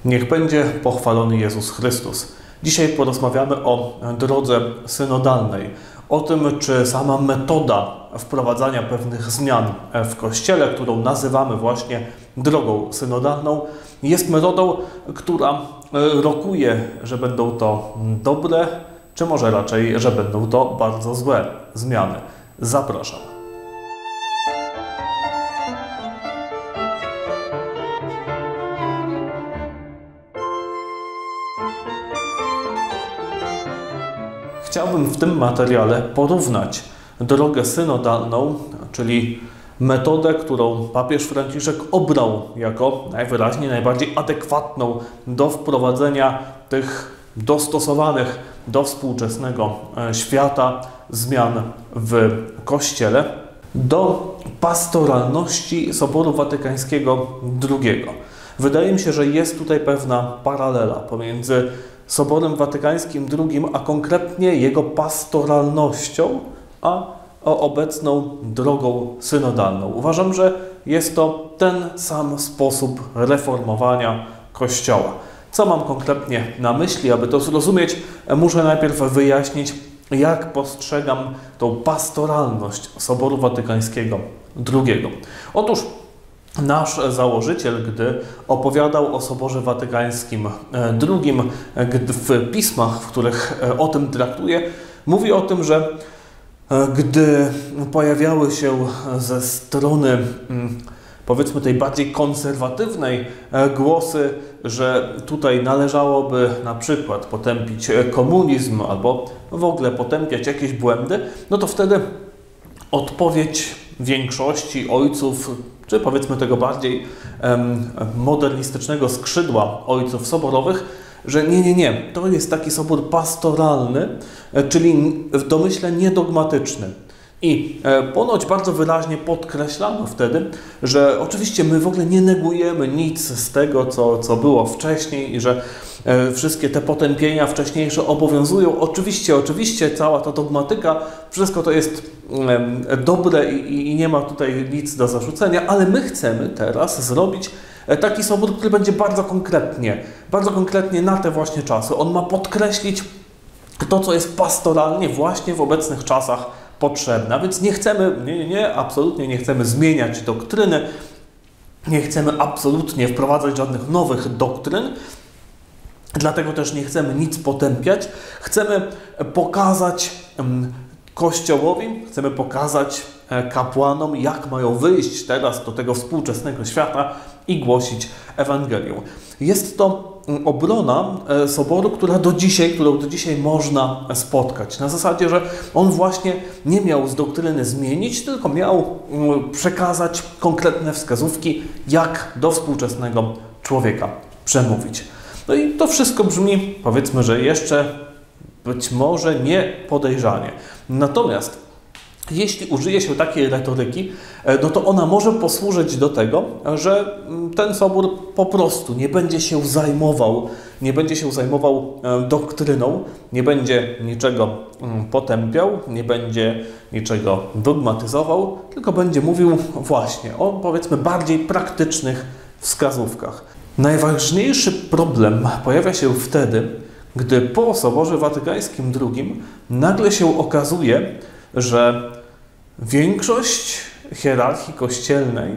Niech będzie pochwalony Jezus Chrystus. Dzisiaj porozmawiamy o drodze synodalnej, o tym, czy sama metoda wprowadzania pewnych zmian w Kościele, którą nazywamy właśnie drogą synodalną, jest metodą, która rokuje, że będą to dobre, czy może raczej, że będą to bardzo złe zmiany. Zapraszam. Chciałbym w tym materiale porównać drogę synodalną, czyli metodę, którą papież Franciszek obrał jako najwyraźniej najbardziej adekwatną do wprowadzenia tych dostosowanych do współczesnego świata zmian w Kościele, do pastoralności Soboru Watykańskiego II. Wydaje mi się, że jest tutaj pewna paralela pomiędzy Soborem Watykańskim II, a konkretnie jego pastoralnością, a obecną drogą synodalną. Uważam, że jest to ten sam sposób reformowania Kościoła. Co mam konkretnie na myśli? Aby to zrozumieć, muszę najpierw wyjaśnić, jak postrzegam tą pastoralność Soboru Watykańskiego II. Otóż nasz założyciel, gdy opowiadał o Soborze Watykańskim II, w pismach, w których o tym traktuje, mówi o tym, że gdy pojawiały się ze strony, powiedzmy, tej bardziej konserwatywnej głosy, że tutaj należałoby na przykład potępić komunizm albo w ogóle potępiać jakieś błędy, no to wtedy odpowiedź większości ojców, czy powiedzmy tego bardziej modernistycznego skrzydła ojców soborowych, że nie, to jest taki sobór pastoralny, czyli w domyśle niedogmatyczny. I ponoć bardzo wyraźnie podkreślano wtedy, że oczywiście my w ogóle nie negujemy nic z tego, co było wcześniej i że wszystkie te potępienia wcześniejsze obowiązują. Oczywiście cała ta dogmatyka, wszystko to jest dobre i nie ma tutaj nic do zarzucenia, ale my chcemy teraz zrobić taki sobór, który będzie bardzo konkretnie na te właśnie czasy. On ma podkreślić to, co jest pastoralnie właśnie w obecnych czasach potrzebne. A więc nie chcemy, absolutnie nie chcemy zmieniać doktryny, nie chcemy absolutnie wprowadzać żadnych nowych doktryn, dlatego też nie chcemy nic potępiać. Chcemy pokazać Kościołowi, chcemy pokazać kapłanom, jak mają wyjść teraz do tego współczesnego świata i głosić Ewangelię. Jest to obrona Soboru, którą do dzisiaj można spotkać. Na zasadzie, że on właśnie nie miał z doktryny zmienić, tylko miał przekazać konkretne wskazówki, jak do współczesnego człowieka przemówić. No i to wszystko brzmi, powiedzmy, że jeszcze być może nie podejrzanie. Natomiast jeśli użyje się takiej retoryki, no to ona może posłużyć do tego, że ten sobór po prostu nie będzie się zajmował doktryną, nie będzie niczego potępiał, nie będzie niczego dogmatyzował, tylko będzie mówił właśnie o, powiedzmy, bardziej praktycznych wskazówkach. Najważniejszy problem pojawia się wtedy, gdy po Soborze Watykańskim II nagle się okazuje, że większość hierarchii kościelnej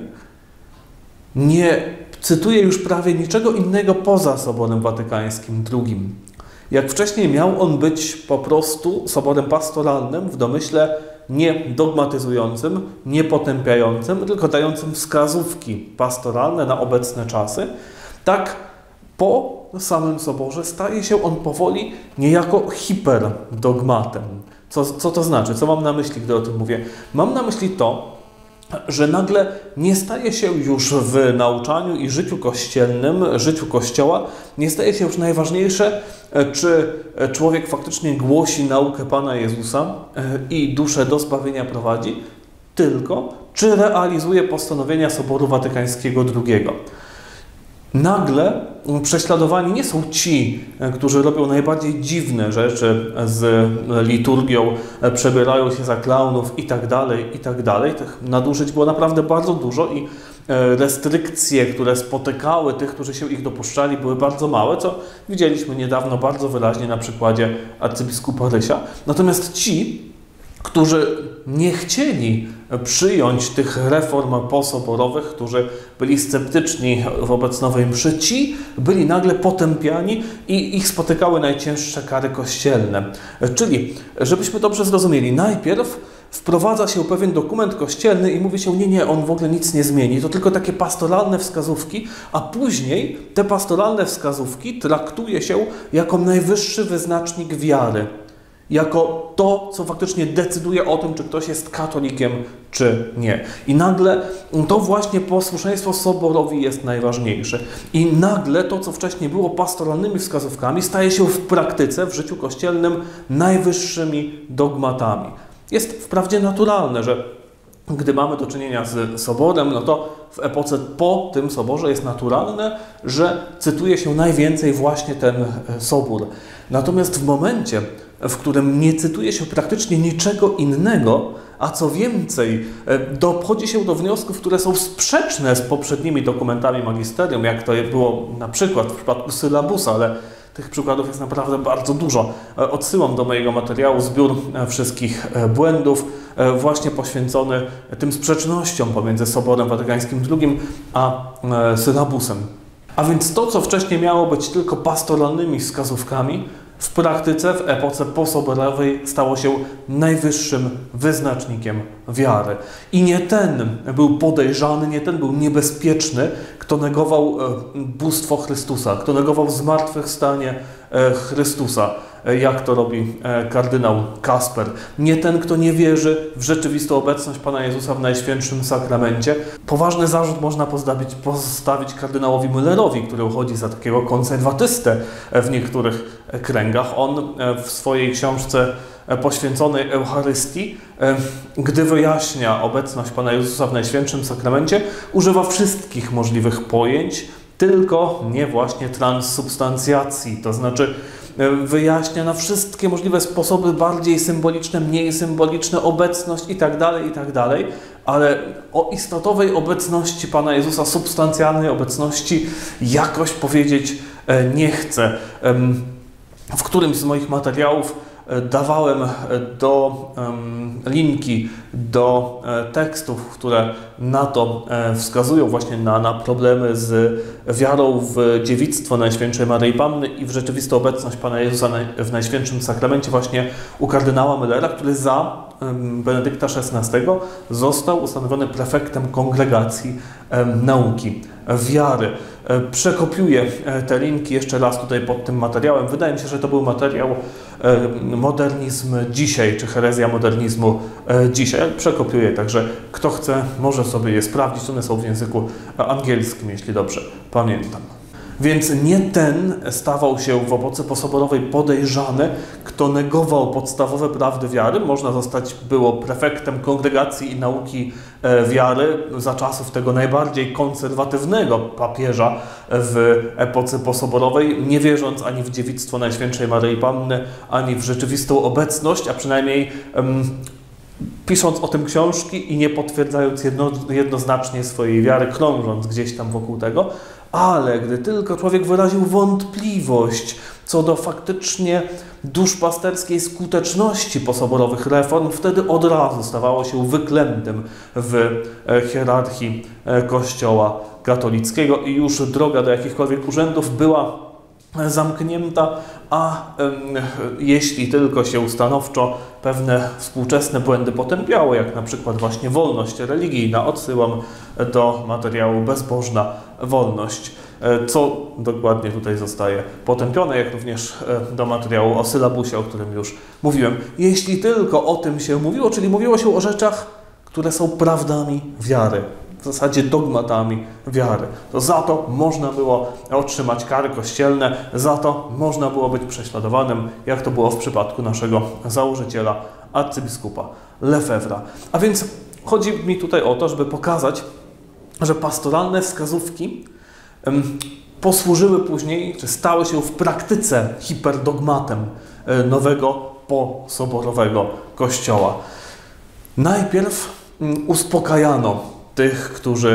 nie cytuje już prawie niczego innego poza Soborem Watykańskim II. Jak wcześniej miał on być po prostu soborem pastoralnym, w domyśle nie dogmatyzującym, nie potępiającym, tylko dającym wskazówki pastoralne na obecne czasy, tak po samym Soborze staje się on powoli niejako hiperdogmatem. Co to znaczy? Co mam na myśli, gdy o tym mówię? Mam na myśli to, że nagle nie staje się już w nauczaniu i życiu kościelnym, życiu Kościoła, nie staje się już najważniejsze, czy człowiek faktycznie głosi naukę Pana Jezusa i duszę do zbawienia prowadzi, tylko czy realizuje postanowienia Soboru Watykańskiego II. Nagle prześladowani nie są ci, którzy robią najbardziej dziwne rzeczy z liturgią, przebierają się za klaunów i tak dalej. Tych nadużyć było naprawdę bardzo dużo i restrykcje, które spotykały tych, którzy się ich dopuszczali, były bardzo małe, co widzieliśmy niedawno bardzo wyraźnie na przykładzie arcybiskupa Rysia. Natomiast ci, którzy nie chcieli przyjąć tych reform posoborowych, którzy byli sceptyczni wobec nowej mszy, ci byli nagle potępiani i ich spotykały najcięższe kary kościelne. Czyli, żebyśmy dobrze zrozumieli, najpierw wprowadza się pewien dokument kościelny i mówi się, nie, on w ogóle nic nie zmieni, to tylko takie pastoralne wskazówki, a później te pastoralne wskazówki traktuje się jako najwyższy wyznacznik wiary. Jako to, co faktycznie decyduje o tym, czy ktoś jest katolikiem, czy nie. I nagle to właśnie posłuszeństwo soborowi jest najważniejsze. I nagle to, co wcześniej było pastoralnymi wskazówkami, staje się w praktyce, w życiu kościelnym najwyższymi dogmatami. Jest wprawdzie naturalne, że gdy mamy do czynienia z soborem, no to w epoce po tym soborze jest naturalne, że cytuje się najwięcej właśnie ten sobór. Natomiast w momencie, w którym nie cytuje się praktycznie niczego innego, a co więcej, dochodzi się do wniosków, które są sprzeczne z poprzednimi dokumentami magisterium, jak to było na przykład w przypadku sylabusa, ale tych przykładów jest naprawdę bardzo dużo. Odsyłam do mojego materiału zbiór wszystkich błędów, właśnie poświęcony tym sprzecznościom pomiędzy Soborem Watykańskim II a sylabusem. A więc to, co wcześniej miało być tylko pastoralnymi wskazówkami, w praktyce w epoce posoborowej stało się najwyższym wyznacznikiem wiary. I nie ten był podejrzany, nie ten był niebezpieczny, kto negował bóstwo Chrystusa, kto negował zmartwychwstanie Chrystusa, jak to robi kardynał Kasper. Nie ten, kto nie wierzy w rzeczywistą obecność Pana Jezusa w Najświętszym Sakramencie. Poważny zarzut można postawić kardynałowi Müllerowi, który uchodzi za takiego konserwatystę w niektórych kręgach. On w swojej książce poświęconej Eucharystii, gdy wyjaśnia obecność Pana Jezusa w Najświętszym Sakramencie, używa wszystkich możliwych pojęć, tylko nie właśnie transsubstancjacji, to znaczy wyjaśnia na wszystkie możliwe sposoby, bardziej symboliczne, mniej symboliczne, obecność itd., ale o istotowej obecności Pana Jezusa, substancjalnej obecności jakoś powiedzieć nie chcę. W którymś z moich materiałów dawałem linki do tekstów, które na to wskazują, właśnie na problemy z wiarą w dziewictwo Najświętszej Maryi Panny i w rzeczywistą obecność Pana Jezusa w Najświętszym Sakramencie właśnie u kardynała Müllera, który za Benedykta XVI został ustanowiony prefektem kongregacji nauki wiary. Przekopiuję te linki jeszcze raz tutaj pod tym materiałem. Wydaje mi się, że to był materiał Modernizm dzisiaj, czy herezja modernizmu dzisiaj. Przekopiuję, także kto chce, może sobie je sprawdzić. One są w języku angielskim, jeśli dobrze pamiętam. Więc nie ten stawał się w epoce posoborowej podejrzany, kto negował podstawowe prawdy wiary. Można zostać było prefektem kongregacji i nauki wiary za czasów tego najbardziej konserwatywnego papieża w epoce posoborowej, nie wierząc ani w dziewictwo Najświętszej Maryi Panny, ani w rzeczywistą obecność, a przynajmniej pisząc o tym książki i nie potwierdzając jednoznacznie swojej wiary, krążąc gdzieś tam wokół tego, ale gdy tylko człowiek wyraził wątpliwość co do faktycznie duszpasterskiej skuteczności posoborowych reform, wtedy od razu stawało się wyklętym w hierarchii Kościoła katolickiego i już droga do jakichkolwiek urzędów była zamknięta, a jeśli tylko się stanowczo pewne współczesne błędy potępiało, jak na przykład właśnie wolność religijna, odsyłam do materiału Bezbożna wolność, co dokładnie tutaj zostaje potępione, jak również do materiału o sylabusie, o którym już mówiłem. Jeśli tylko o tym się mówiło, czyli mówiło się o rzeczach, które są prawdami wiary, w zasadzie dogmatami wiary, to za to można było otrzymać kary kościelne, za to można było być prześladowanym, jak to było w przypadku naszego założyciela, arcybiskupa Lefebvre'a. A więc chodzi mi tutaj o to, żeby pokazać, że pastoralne wskazówki posłużyły później, czy stały się w praktyce hiperdogmatem nowego posoborowego Kościoła. Najpierw uspokajano tych, którzy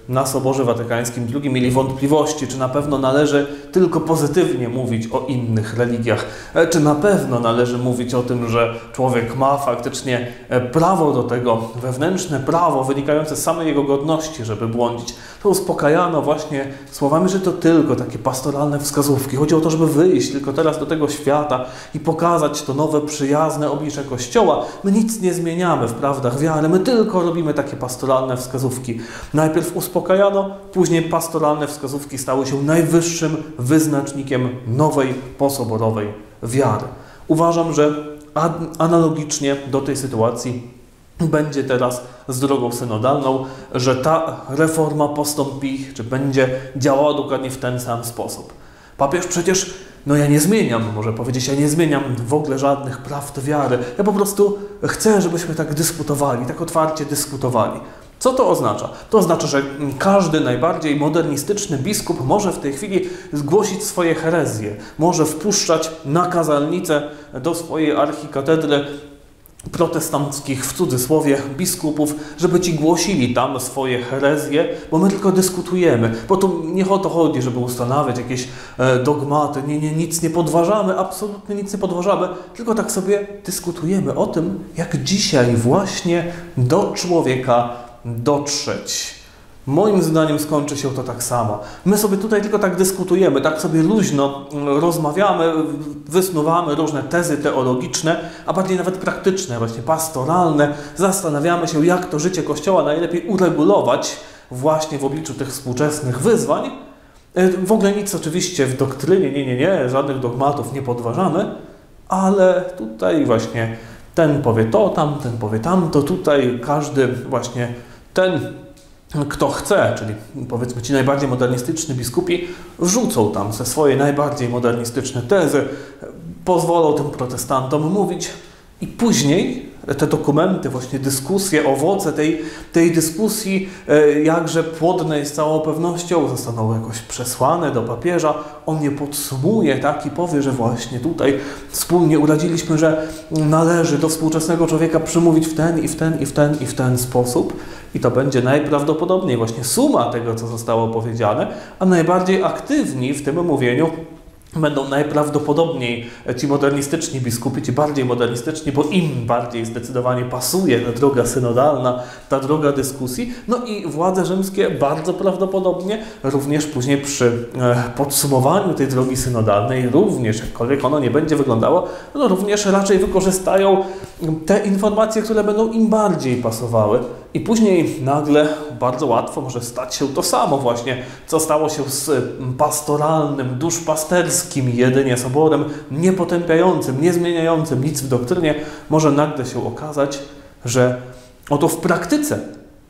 na Soborze Watykańskim II mieli wątpliwości, czy na pewno należy tylko pozytywnie mówić o innych religiach, czy na pewno należy mówić o tym, że człowiek ma faktycznie prawo do tego, wewnętrzne prawo wynikające z samej jego godności, żeby błądzić. To uspokajano właśnie słowami, że to tylko takie pastoralne wskazówki. Chodzi o to, żeby wyjść tylko teraz do tego świata i pokazać to nowe, przyjazne oblicze Kościoła. My nic nie zmieniamy w prawdach wiary, my tylko robimy takie pastoralne wskazówki. Najpierw uspokajano, później pastoralne wskazówki stały się najwyższym wyznacznikiem nowej, posoborowej wiary. Uważam, że analogicznie do tej sytuacji będzie teraz z drogą synodalną, że ta reforma postąpi, czy będzie działała dokładnie w ten sam sposób. Papież przecież, ja nie zmieniam, może powiedzieć, ja nie zmieniam w ogóle żadnych prawd wiary. Ja po prostu chcę, żebyśmy tak dyskutowali, tak otwarcie dyskutowali. Co to oznacza? To oznacza, że każdy najbardziej modernistyczny biskup może w tej chwili zgłosić swoje herezje, może wpuszczać na kazalnicę do swojej archikatedry protestanckich, w cudzysłowie, biskupów, żeby ci głosili tam swoje herezje, bo my tylko dyskutujemy. Bo tu nie o to chodzi, żeby ustanawiać jakieś dogmaty. Nic nie podważamy, absolutnie nic nie podważamy, tylko tak sobie dyskutujemy o tym, jak dzisiaj właśnie do człowieka dotrzeć. Moim zdaniem skończy się to tak samo. My sobie tutaj tylko tak dyskutujemy, tak sobie luźno rozmawiamy, wysnuwamy różne tezy teologiczne, a bardziej nawet praktyczne, właśnie pastoralne. Zastanawiamy się, jak to życie Kościoła najlepiej uregulować właśnie w obliczu tych współczesnych wyzwań. W ogóle nic oczywiście w doktrynie, nie, żadnych dogmatów nie podważamy, ale tutaj właśnie ten powie to, tamten powie tamto, tutaj każdy właśnie ten, kto chce, czyli powiedzmy ci najbardziej modernistyczni biskupi, wrzucą tam te swoje najbardziej modernistyczne tezy, pozwolą tym protestantom mówić i później te dokumenty, właśnie dyskusje, owoce tej dyskusji, jakże płodnej z całą pewnością, zostaną jakoś przesłane do papieża. On je podsumuje, tak, i powie, że właśnie tutaj wspólnie uradziliśmy, że należy do współczesnego człowieka przymówić w ten, i w ten, i w ten, i w ten sposób. I to będzie najprawdopodobniej właśnie suma tego, co zostało powiedziane, a najbardziej aktywni w tym mówieniu będą najprawdopodobniej ci modernistyczni biskupi, ci bardziej modernistyczni, bo im bardziej zdecydowanie pasuje ta droga synodalna, ta droga dyskusji. No i władze rzymskie bardzo prawdopodobnie również później przy podsumowaniu tej drogi synodalnej, również jakkolwiek ono nie będzie wyglądało, no również raczej wykorzystają te informacje, które będą im bardziej pasowały. I później nagle bardzo łatwo może stać się to samo właśnie, co stało się z pastoralnym, duszpasterskim jedynie soborem, niepotępiającym, nie zmieniającym nic w doktrynie. Może nagle się okazać, że oto w praktyce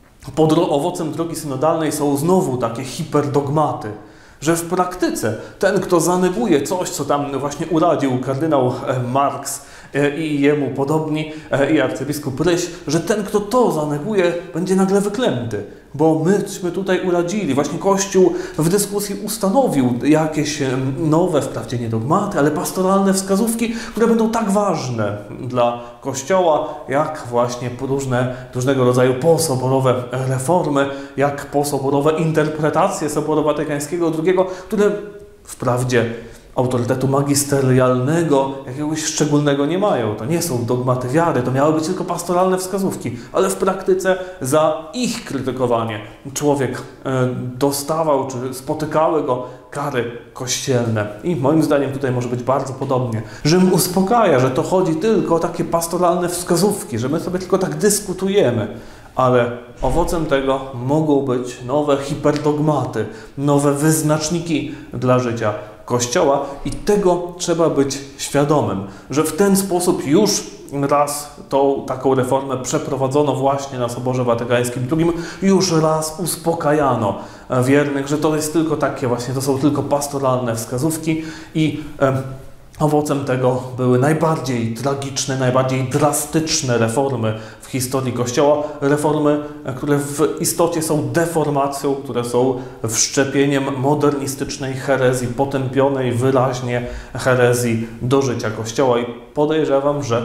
owocem drogi synodalnej są znowu takie hiperdogmaty, że w praktyce ten, kto zaneguje coś, co tam właśnie uradził kardynał Marx i jemu podobni, i arcybiskup Ryś, że ten, kto to zaneguje, będzie nagle wyklęty, bo myśmy tutaj uradzili. Właśnie Kościół w dyskusji ustanowił jakieś nowe, wprawdzie nie dogmaty, ale pastoralne wskazówki, które będą tak ważne dla Kościoła, jak właśnie różnego rodzaju posoborowe reformy, jak posoborowe interpretacje Soboru Watykańskiego II, które wprawdzie autorytetu magisterialnego jakiegoś szczególnego nie mają. To nie są dogmaty wiary, to miały być tylko pastoralne wskazówki, ale w praktyce za ich krytykowanie człowiek dostawał, czy spotykały go kary kościelne. I moim zdaniem tutaj może być bardzo podobnie. Rzym uspokaja, że to chodzi tylko o takie pastoralne wskazówki, że my sobie tylko tak dyskutujemy, ale owocem tego mogą być nowe hiperdogmaty, nowe wyznaczniki dla życia Kościoła i tego trzeba być świadomym, że w ten sposób już raz tą taką reformę przeprowadzono właśnie na Soborze Watykańskim II, już raz uspokajano wiernych, że to jest tylko takie właśnie, to są tylko pastoralne wskazówki i owocem tego były najbardziej tragiczne, najbardziej drastyczne reformy w historii Kościoła. Reformy, które w istocie są deformacją, które są wszczepieniem modernistycznej herezji, potępionej wyraźnie herezji do życia Kościoła. I podejrzewam, że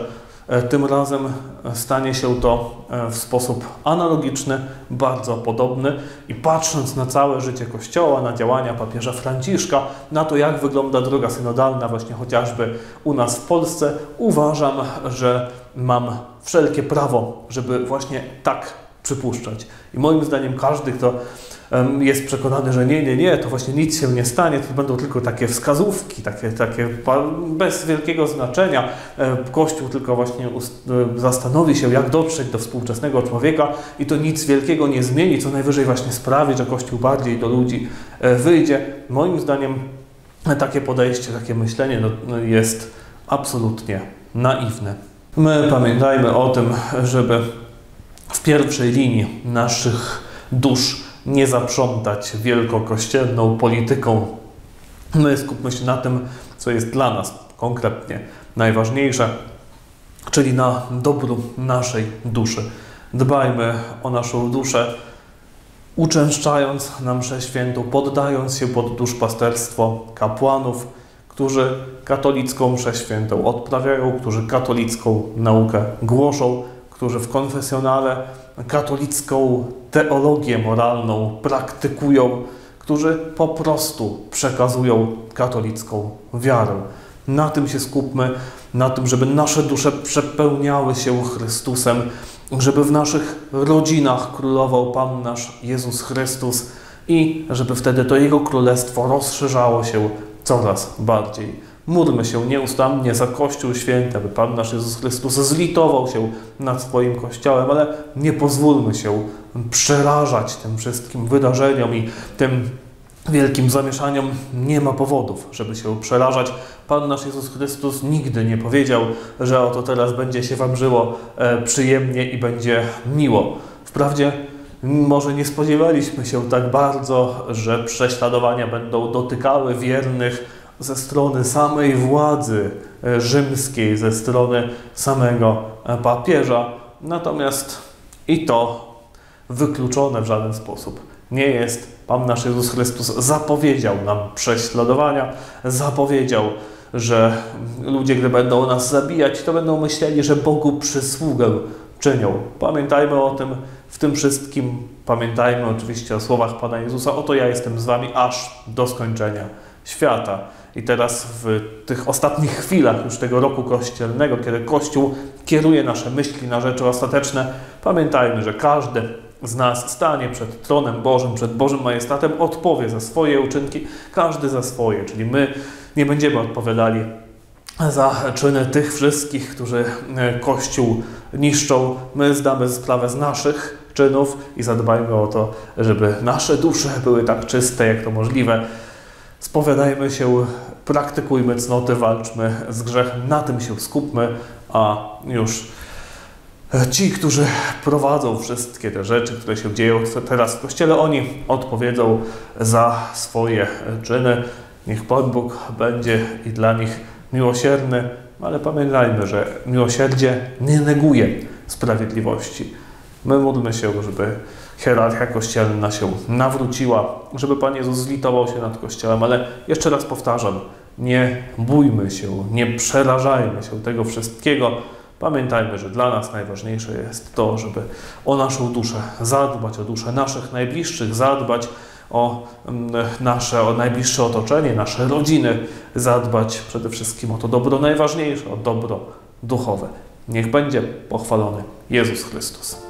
Tym razem stanie się to w sposób analogiczny, bardzo podobny i patrząc na całe życie Kościoła, na działania papieża Franciszka, na to, jak wygląda droga synodalna właśnie chociażby u nas w Polsce, uważam, że mam wszelkie prawo, żeby właśnie tak przypuszczać. I moim zdaniem każdy, kto jest przekonany, że nie, to właśnie nic się nie stanie, to będą tylko takie wskazówki, takie bez wielkiego znaczenia. Kościół tylko właśnie zastanowi się, jak dotrzeć do współczesnego człowieka i to nic wielkiego nie zmieni, co najwyżej właśnie sprawi, że Kościół bardziej do ludzi wyjdzie. Moim zdaniem takie podejście, takie myślenie jest absolutnie naiwne. My pamiętajmy o tym, żeby w pierwszej linii naszych dusz nie zaprzątać wielkokościelną polityką. My skupmy się na tym, co jest dla nas konkretnie najważniejsze, czyli na dobru naszej duszy. Dbajmy o naszą duszę, uczęszczając na mszę świętą, poddając się pod duszpasterstwo kapłanów, którzy katolicką mszę świętą odprawiają, którzy katolicką naukę głoszą, którzy w konfesjonale katolicką teologię moralną praktykują, którzy po prostu przekazują katolicką wiarę. Na tym się skupmy, na tym, żeby nasze dusze przepełniały się Chrystusem, żeby w naszych rodzinach królował Pan nasz Jezus Chrystus i żeby wtedy to Jego Królestwo rozszerzało się coraz bardziej. Módlmy się nieustannie za Kościół Święty, aby Pan nasz Jezus Chrystus zlitował się nad swoim Kościołem, ale nie pozwólmy się przerażać tym wszystkim wydarzeniom i tym wielkim zamieszaniom. Nie ma powodów, żeby się przerażać. Pan nasz Jezus Chrystus nigdy nie powiedział, że oto teraz będzie się Wam żyło przyjemnie i będzie miło. Wprawdzie może nie spodziewaliśmy się tak bardzo, że prześladowania będą dotykały wiernych ze strony samej władzy rzymskiej, ze strony samego papieża. Natomiast i to wykluczone w żaden sposób nie jest. Pan nasz Jezus Chrystus zapowiedział nam prześladowania, zapowiedział, że ludzie, gdy będą nas zabijać, to będą myśleli, że Bogu przysługę czynią. Pamiętajmy o tym w tym wszystkim. Pamiętajmy oczywiście o słowach Pana Jezusa: oto ja jestem z Wami aż do skończenia świata. I teraz w tych ostatnich chwilach już tego roku kościelnego, kiedy Kościół kieruje nasze myśli na rzeczy ostateczne, pamiętajmy, że każdy z nas stanie przed tronem Bożym, przed Bożym majestatem, odpowie za swoje uczynki, każdy za swoje, czyli my nie będziemy odpowiadali za czyny tych wszystkich, którzy Kościół niszczą. My zdamy sprawę z naszych czynów i zadbajmy o to, żeby nasze dusze były tak czyste, jak to możliwe. Spowiadajmy się, praktykujmy cnoty, walczmy z grzechem, na tym się skupmy, a już ci, którzy prowadzą wszystkie te rzeczy, które się dzieją teraz w Kościele, oni odpowiedzą za swoje czyny. Niech Pan Bóg będzie i dla nich miłosierny, ale pamiętajmy, że miłosierdzie nie neguje sprawiedliwości. My módlmy się, żeby hierarchia kościelna się nawróciła, żeby Pan Jezus zlitował się nad Kościołem, ale jeszcze raz powtarzam, nie bójmy się, nie przerażajmy się tego wszystkiego. Pamiętajmy, że dla nas najważniejsze jest to, żeby o naszą duszę zadbać, o duszę naszych najbliższych zadbać, o najbliższe otoczenie, nasze rodziny zadbać, przede wszystkim o to dobro najważniejsze, o dobro duchowe. Niech będzie pochwalony Jezus Chrystus.